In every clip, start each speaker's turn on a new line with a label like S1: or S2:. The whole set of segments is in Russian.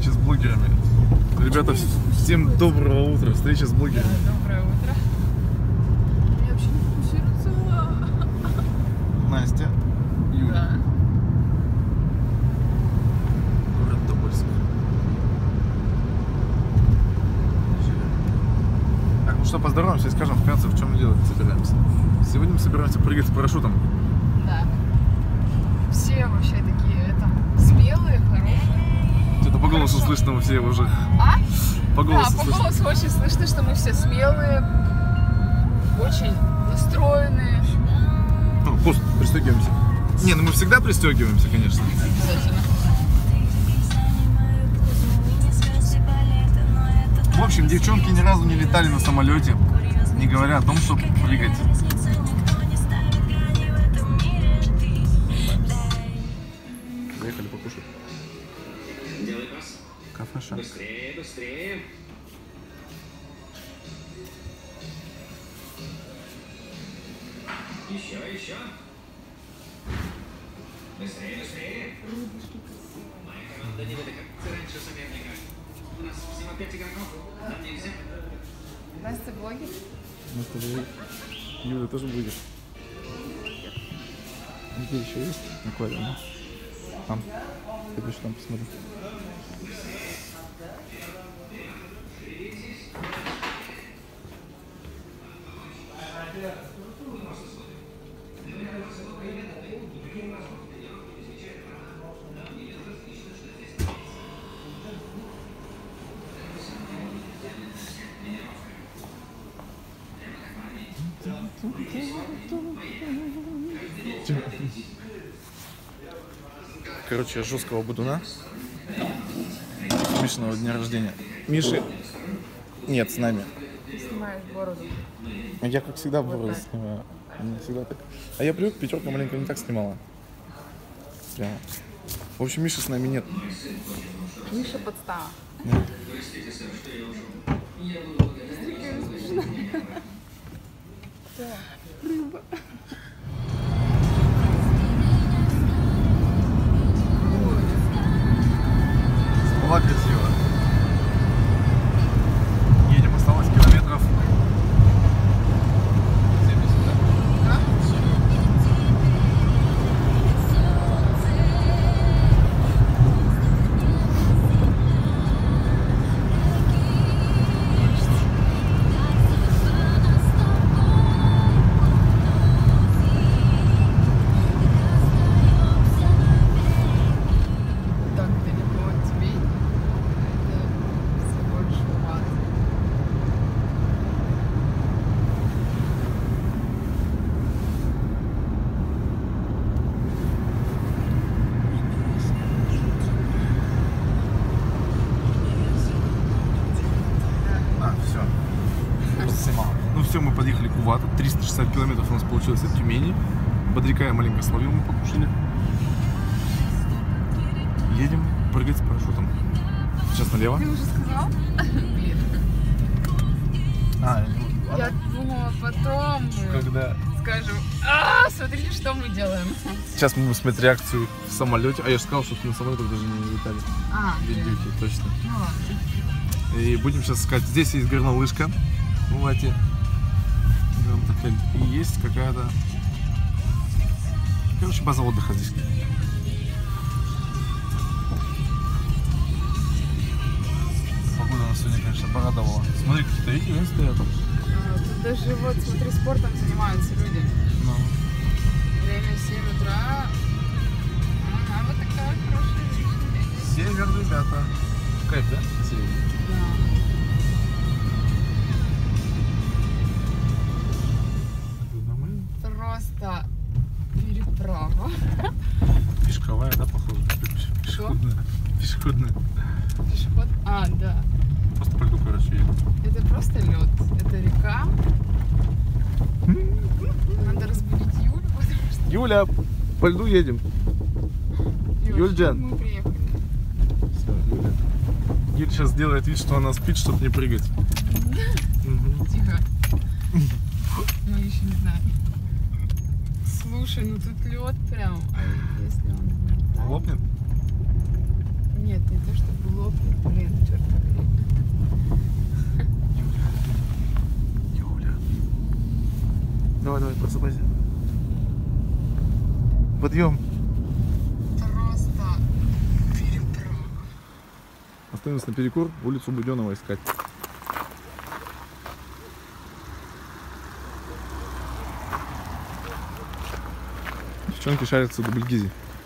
S1: встречи с блогерами. Ребята, всем доброго утра. Встреча с блогерами.
S2: Да, доброе утро. Меня вообще не фокусируется.
S1: Настя, Юля.
S2: Да.
S1: Город Тобольск. Так, ну что, поздороваемся и скажем вкратце, в чем дело собираемся. Сегодня мы собираемся прыгать с парашютом.
S2: Да. Все вообще такие смелые, хорошие.
S1: Что-то по голосу слышно, все уже.
S2: А?
S1: По голосу
S2: Да, по
S1: слышно.
S2: голосу очень слышно, что мы все смелые, очень настроенные.
S1: Ну, просто пристегиваемся. Не, ну мы всегда пристегиваемся, конечно.
S2: Обязательно.
S1: В общем, девчонки ни разу не летали на самолете, не говоря о том, чтобы прыгать. Заехали покушать.
S3: Делай пас.
S1: Кафеша.
S3: Быстрее, быстрее. Еще. Быстрее, быстрее. Моя команда не докатится раньше соперника. У нас всего 5 игроков. Нам нельзя.
S2: Настя блогер?
S1: Мы с тобой. Юля тоже будет. Где еще есть? Аквариум. Там. Ты будешь там посмотри. Короче, жесткого будуна. Мишиного дня рождения. Миши нет с нами.
S2: Ты снимаешь бороду.
S1: Я, как всегда, бороду
S2: Вот так.
S1: снимаю. Не всегда так. А я привык, пятерка маленько не так снимала. Прямо. В общем, Миши с нами нет.
S2: Миша подстава. Рыба.
S1: Была красиво. Едем, осталось километров 70, да?
S2: Так далеко от тебя. Это всего лишь ад.
S1: Все. Просто снимал. Ну все, мы подъехали к Увату. 360 километров у нас получилось от Тюмени. Бодряка я маленько словил, мы покушали. Едем прыгать с парашютом. Сейчас налево.
S2: Ты уже сказал? Блин. Я думала, потом мы
S1: Когда?
S2: скажем, смотрите, что мы делаем.
S1: Сейчас мы будем смотреть реакцию в самолете. А я же сказал, что на самолетах даже не летали. Видюки, точно.
S2: Ну ладно.
S1: И будем сейчас искать. Здесь есть горнолыжка в Увате. И есть какая-то... Короче, база отдыха здесь. Погода нас сегодня, конечно, порадовала. Смотри, какие-то эти стоят там.
S2: Тут даже вот, смотри, спортом занимаются люди.
S1: Ну.
S2: Время 7 утра. Ага, вот такая хорошая жизнь.
S1: Север, ребята. Кайф, да? Север. Нормально?
S2: Просто переправа.
S1: Пешковая, да, похоже? Пешеходная. Пешеходная.
S2: Пешеход. Да.
S1: Просто по льду, короче, едем.
S2: Это просто лед. Это река. Надо разбудить Юлю, потому что...
S1: Юля, по льду едем. Юльджан.
S2: Мы приехали.
S1: Все, Юля. Юля сейчас сделает вид, что она спит, чтобы не прыгать. Мгм.
S2: Тихо. Мы еще не знаем. Слушай, ну тут лед прям. А если он так?
S1: Лопнет?
S2: Нет, не то чтобы лопнет. Блин, черт побери.
S1: Юля. Давай, давай, просыпайся. Подъем.
S2: Просто переправа.
S1: Остановимся на перекур, улицу Буденного искать. Девчонки шарятся в Дубльгизе.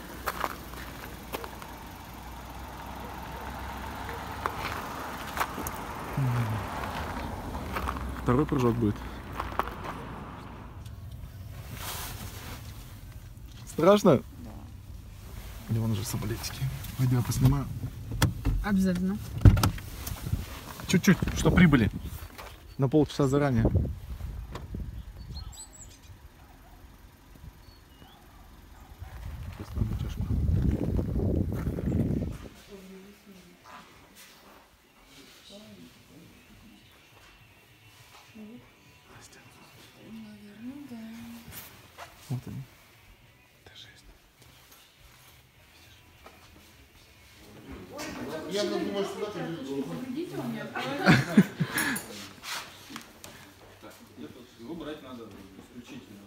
S1: Второй прыжок будет. Страшно? Да. Или вон уже самолетики. Пойду я поснимаю.
S2: Обязательно.
S1: Чуть-чуть, что прибыли. На полчаса заранее. Сейчас надо чашку.
S2: Наверное, да.
S1: Вот они. Это жесть.
S4: Я думаю, что это
S5: Его брать надо исключительно.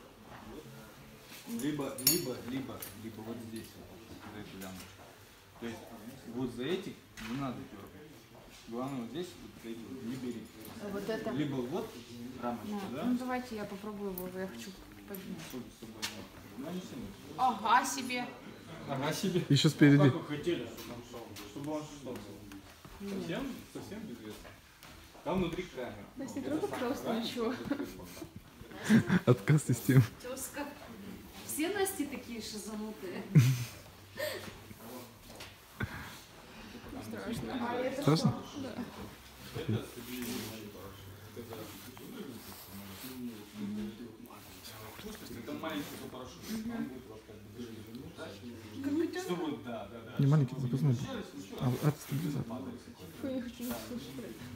S5: Либо вот здесь, вот эту лямочку. То есть вот за этих не надо дергать. Главное вот здесь вот эти вот не бери.
S2: Вот это.
S5: Либо вот рамочка, да?
S2: Ну давайте я попробую его, я хочу поднять.
S5: Чтобы с собой не- Ну, не сильно.
S2: Ага себе.
S5: Ага себе.
S1: Еще спереди.
S5: Как вы хотели, чтобы он шел? Чтобы он шел. Совсем без веса. Там внутри камера.
S2: Настя, трогай, пожалуйста, ничего.
S1: Отказ системы.
S6: Тезка. Все Насти такие шизанутые.
S2: Страшно.
S1: Страшно?
S2: Да.
S5: Это маленький парашют. Он будет вас как бы держать. Чтобы, да.
S1: Не маленький, запасной. А, это стабилизатор.
S2: Фу, я хочу слушать.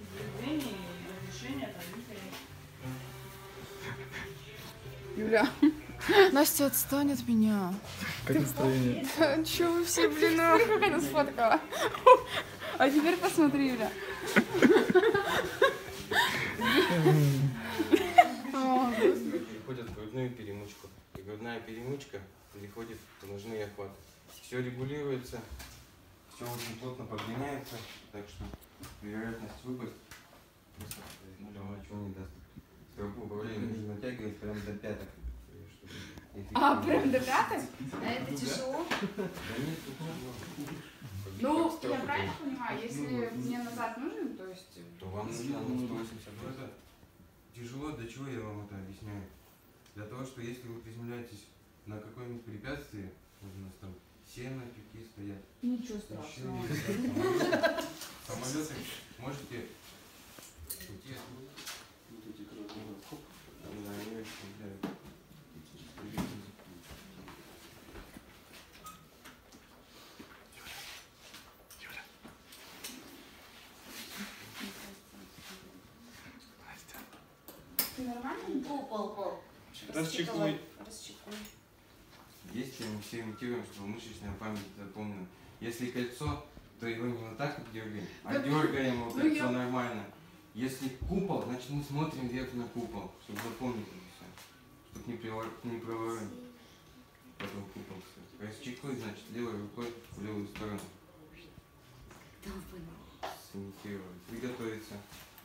S2: Юля, Настя, отстань от меня.
S1: Как настроение?
S2: Че вы все, блин, смотри, как она сфоткала. А теперь посмотри, Юля.
S7: Переходят в грудную перемычку. И грудная перемычка переходит в ножные охваты. Все регулируется, все очень плотно подгоняется, так что вероятность выпасть просто ничего не даст. Стропу управления нужно натягивать прям до пяток.
S6: А, прям до пяток? А это тяжело?
S7: Да нет, тут
S6: Ну, я правильно понимаю, если мне назад нужен, то есть...
S7: то вам нужно на 180 градусов. Тяжело, для чего я вам это объясняю? Для того, что если вы приземляетесь на какое-нибудь препятствие, вот у нас там сено, тюки стоят.
S6: Ничего
S7: страшного. Самолеты можете уйти. Да, они очень влияют.
S6: Ты нормально? Пол.
S5: Расчекуй.
S7: Если мы все имитируем, что мышечная память запомнена. Если кольцо, то его не вот так вот дергаем, а дергаем его кольцо нормально. Если купол, значит мы смотрим вверх на купол, чтобы запомнить это все. Чтобы не проворонить потом купол все. Расчекуй, значит, левой рукой в левую сторону. Сымитировать. Приготовиться.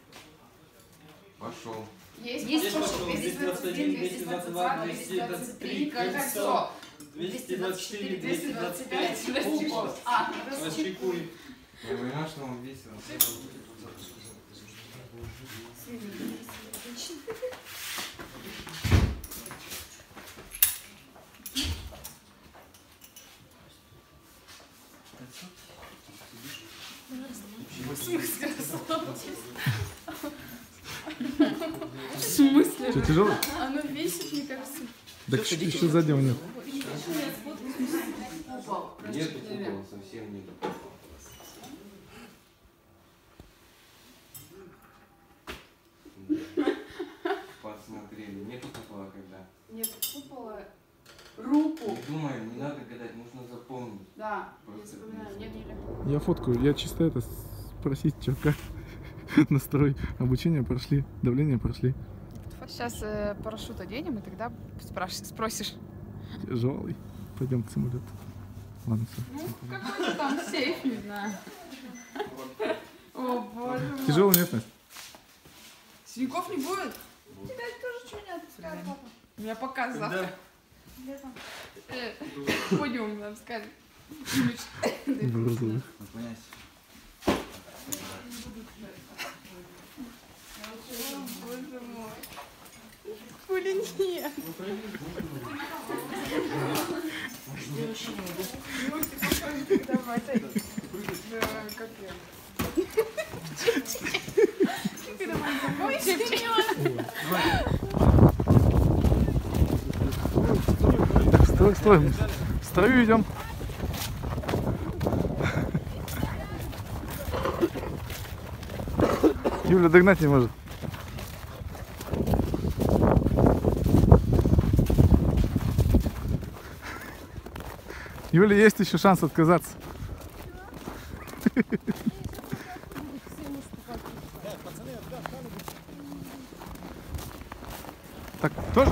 S7: Пошел.
S6: Есть пошел. 221, 222, 223, кольцо. 224, 225, расчекуй.
S5: Расчекуй.
S7: Я понимаю, что вам весело.
S2: В смысле?
S1: Что, тяжело?
S2: Оно весит, мне кажется.
S1: Так еще заднего нет.
S7: Нету купола, совсем нету. Посмотрели. Нету купола когда?
S6: Нет купола. Руку.
S7: Не думай, не надо гадать, нужно запомнить.
S6: Да, я
S7: Просто
S6: вспоминаю.
S7: не
S6: Нет,
S7: запомнить.
S1: Я фоткаю, я чисто это спросить, что как настрой. Обучение прошли, давление прошли.
S6: Сейчас парашют оденем, и тогда спросишь.
S1: Тяжелый. Пойдем в самолет. Ладно, все.
S6: Ну, какой-то там сейф, не знаю. О, боже мой.
S1: Тяжелый нет, Настя?
S6: Синяков не будет? У тебя тоже что не отпускает, папа? У меня показ завтра. Где там? Подиум, нам сказали.
S1: Розовый.
S6: Боже мой. Хули нет. Давай, как я.
S1: Стой, стой. В строю идем. Юля догнать не может. Юля, есть еще шанс отказаться. Так, тоже?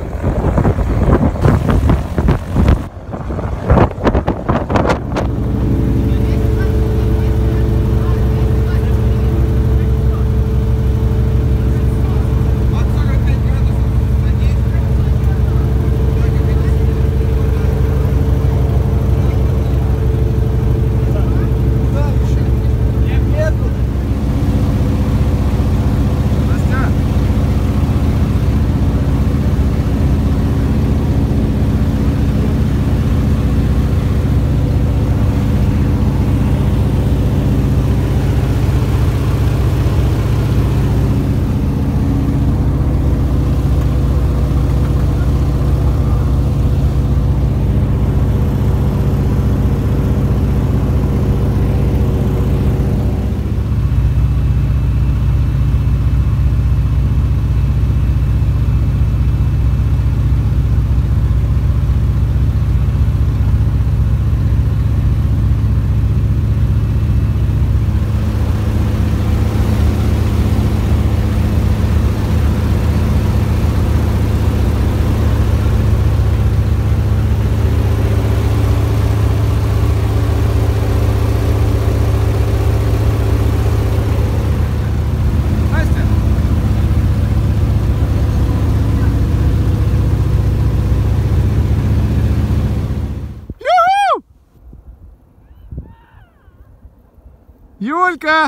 S1: Юлька!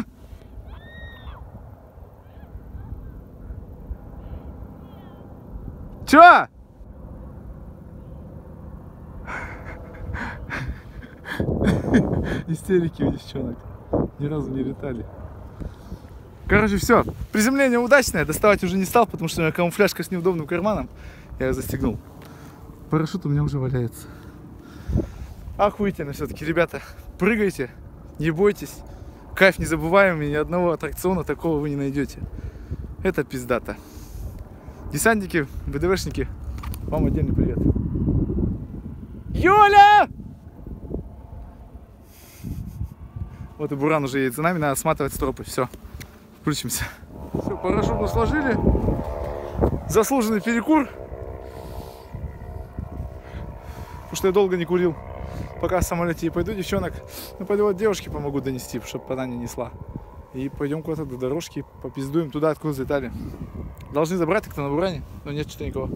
S1: Чё? Истерики у девчонок. Ни разу не летали. Короче, все. Приземление удачное. Доставать уже не стал, потому что у меня камуфляжка с неудобным карманом. Я ее застегнул. Парашют у меня уже валяется. Охуительно все-таки, ребята. Прыгайте, не бойтесь. Кайф незабываемый, ни одного аттракциона такого вы не найдете. Это пиздата. Десантники, ВДВшники, вам отдельный привет. Юля! Вот и Буран уже едет за нами, надо сматывать стропы. Все, включимся. Все, парашют мы сложили. Заслуженный перекур. Потому что я долго не курил. Пока в самолете и пойду, девчонок. Ну, пойду вот девушке помогу донести, чтобы она не несла. И пойдем куда-то до дорожки, попиздуем туда, откуда залетали. Должны забрать их-то на Буране, но нет что-то никого.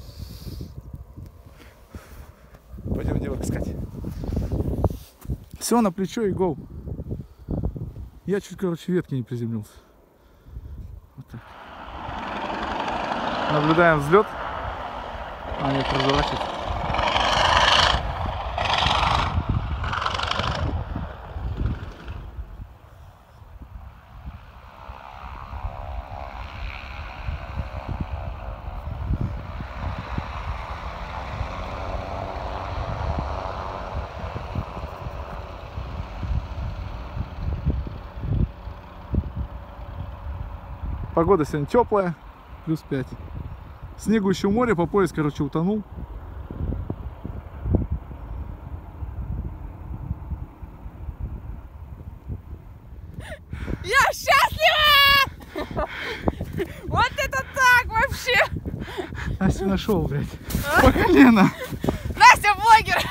S1: Пойдем девок искать. Все, на плечо и гоу. Я чуть, короче, ветки не приземлился. Вот так. Наблюдаем взлет. А, нет, разворачивается. Погода сегодня теплая, плюс 5. Снегу еще море, по пояс, короче, утонул.
S6: Я счастлива! Вот это так вообще!
S1: Настю нашел, блядь. По колено.
S6: Настя блогер!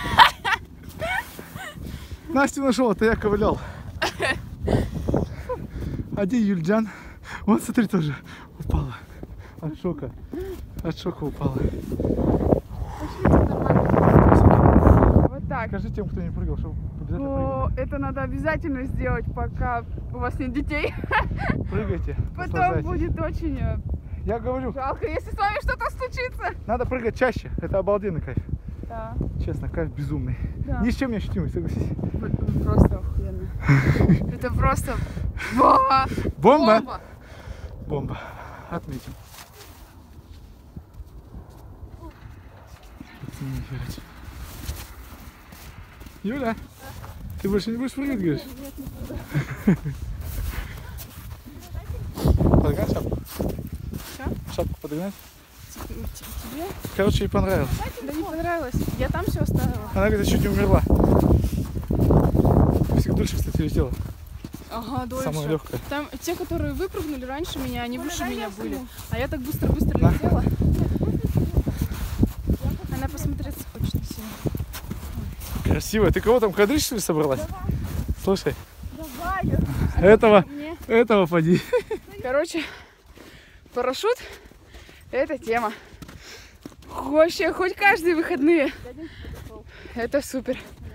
S1: Настю нашел, это я ковылял. А где Юльджан? Вот, смотри, тоже упала. От шока. От шока упала.
S6: Вот так.
S1: Скажи тем, кто не прыгал, чтобы обязательно
S6: О, это надо обязательно сделать, пока у вас нет детей.
S1: прыгайте.
S6: Потом
S1: наслаждайтесь.
S6: будет очень
S1: Я говорю,
S6: жалко, если с вами что-то случится.
S1: надо прыгать чаще. Это обалденный кайф.
S6: Да.
S1: Честно, кайф безумный.
S6: Да.
S1: Ни с чем не ощутимый, согласись.
S6: Просто охуенно. Это просто бомба!
S1: Бомба! Бомба. Отметим. Юля, ты больше не будешь прыгать, говоришь? Подогнать шапку? Шапку подогнать?
S6: Тебе?
S1: Короче, ей понравилось.
S6: Да не понравилось. Я там все оставила.
S1: Она, говорит, чуть не умерла. Всех дольше, кстати, летела.
S6: Ага, дольше.
S1: Самая легкая.
S6: Там те, которые выпрыгнули раньше меня, они выше меня были. А я так быстро-быстро
S1: Да.
S6: летела. Она посмотреться хочет на себя.
S1: Красиво. Ты кого там кадрить, что ли, собралась? Слушай,
S6: Давай,
S1: этого поди.
S6: Короче, парашют — это тема. Вообще, хоть каждые выходные. Это супер.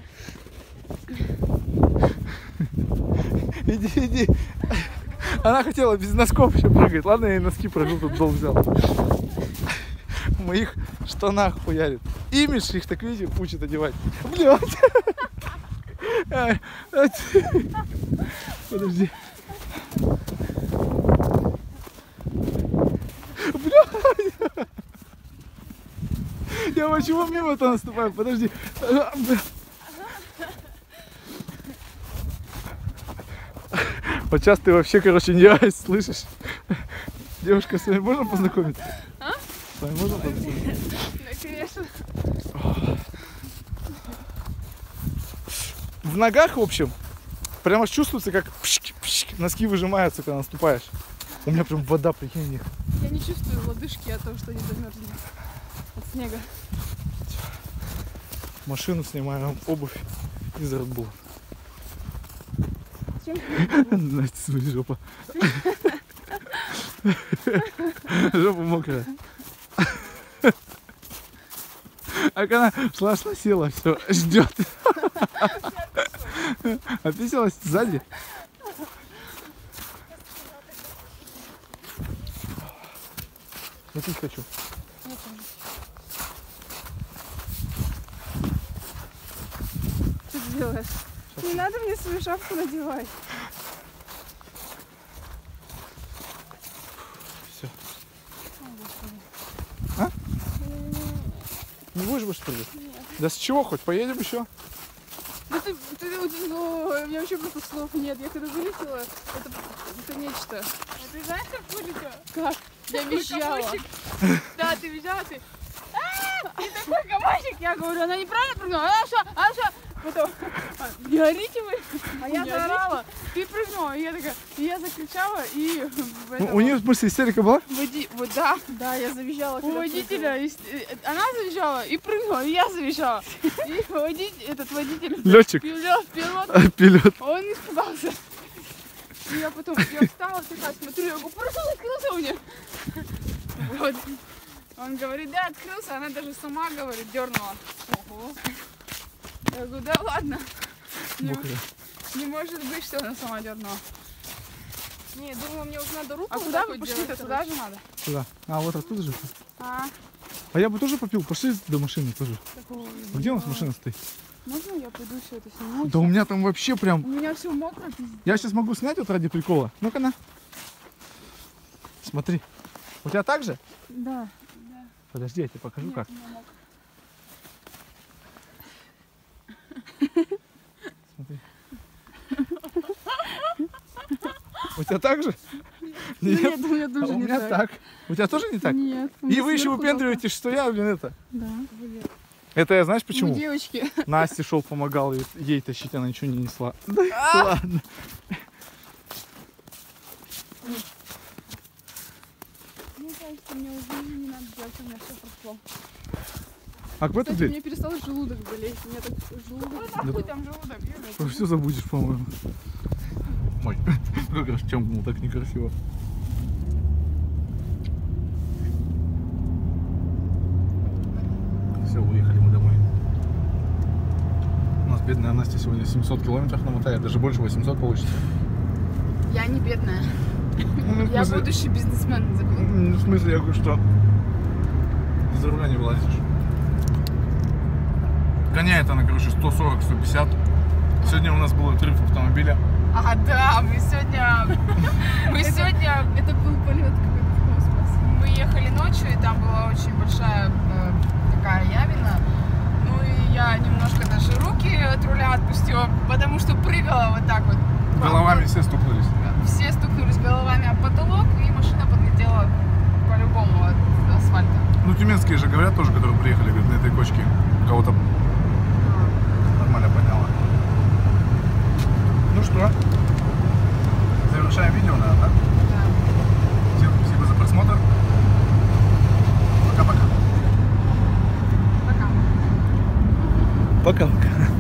S1: Иди. Она хотела без носков еще прыгать. Ладно, я ей носки прыгну, тут дом взял. В моих штанах хуярит. Имидж их, так видите, учат одевать. Блядь. Подожди. Блядь. Я почему мимо-то наступаю? Подожди. Вот сейчас ты вообще, короче, не айс, слышишь? Девушка, с вами можно познакомиться?
S6: А?
S1: С вами можно познакомиться?
S6: Да, конечно.
S1: В ногах, в общем, прямо чувствуется, как пшик-пшик, носки выжимаются, когда наступаешь. У меня прям вода, прикинь, в них.
S6: Я не чувствую лодыжки от того, что они замерзли от снега.
S1: Машину снимаем, обувь из Red Bull.
S6: Чем?
S1: Настя, смотри, жопа. Жопа мокрая. А она шла, села, все, ждет. Описалась сзади. Я пить хочу.
S6: Что ты делаешь? Не надо мне свою шапку надевать.
S1: Все. А? Не будешь больше прыгать?
S6: Нет.
S1: Да с чего хоть? Поедем еще?
S6: Да ну, у меня вообще просто слов нет. Я когда вылетела, это нечто.
S2: А ты знаешь, как будет?
S6: Как? Я визжала.
S2: Да, ты визжала, ты.
S6: И такой комочек, я говорю, она неправильно прыгнула, она что? Потом, не орите вы. А я
S2: Не
S6: заорала, ты прыгнула. И я такая, и я закричала, и
S1: У нее, в смысле, истерика была?
S6: вот да, я завизжала. У водителя, она завизжала и прыгнула, и я завизжала. И водитель,
S1: Летчик.
S6: пилот,
S1: Пилот.
S6: он испугался. И я потом, я встала, такая, смотрю, я говорю, парашют открылся у меня. Вот. Он говорит, да, открылся, она даже сама, говорит, дернула. Ого. Я говорю, да ладно. Не может быть, что она сама дернула.
S2: Не, думала, мне уже надо руку.
S6: А
S2: вот
S6: куда
S2: так
S6: вы
S2: вот
S6: пошли-то?
S2: делать,
S6: Туда же надо?
S1: Куда? А, вот оттуда же.
S6: А,
S1: А я бы тоже попил. Пошли до машины тоже.
S6: такого.
S1: А где у нас машина стоит?
S6: Можно я пойду все это сниму?
S1: Да у меня там вообще
S6: У
S1: прям...
S6: меня все мокро, пиздец.
S1: Я сейчас могу снять вот ради прикола. Ну-ка на. Смотри. У тебя так же?
S6: Да.
S1: Подожди, я тебе покажу как.
S6: У меня мокро.
S1: Смотри. У тебя так же?
S6: Нет, у меня
S1: А
S6: тоже
S1: у
S6: не
S1: меня
S6: так.
S1: так. У тебя тоже не так?
S6: Нет. у
S1: И
S6: меня
S1: вы еще
S6: сверху
S1: выпендриваетесь, что я, блин, это.
S6: только. Да.
S1: Это я знаешь
S6: Ну,
S1: почему?
S6: девочки.
S1: Насте шел, помогал ей тащить, она ничего не несла. Да ладно.
S6: мне уже не надо делать, у меня все прошло.
S1: А в эту
S6: Кстати,
S1: дверь?
S6: мне перестал желудок болеть. У меня так желудок...
S2: Нахуй там желудок, Юля.
S1: Все забудешь, по-моему. Ой, как раз чёмкнул, так некрасиво. Все, уехали мы домой. У нас бедная Настя сегодня 700 километров намотает, даже больше 800 получится.
S6: Я не бедная.
S1: Ну, в
S6: Я
S1: смысле-
S6: будущий бизнесмен. забыл.
S1: В смысле, я говорю, что за руля не вылазишь. Гоняет она, короче, 140-150. Сегодня у нас был отрыв автомобиля.
S2: А, да, мы сегодня...
S6: Это был полет какой-то в космос.
S2: Мы ехали ночью, и там была очень большая такая ямина. Ну и я немножко даже руки от руля отпустила, потому что прыгала вот так вот.
S1: Головами все стукнулись.
S2: Все стукнулись головами об потолок, и машина подлетела по-любому от асфальта.
S1: Ну, тюменские же говорят тоже, которые приехали, говорят, на этой кочке. Кого-то нормально поняла. Ну что, завершаем видео, наверное, да? Всем спасибо за просмотр. Пока-пока.
S2: Пока.
S1: Пока-пока.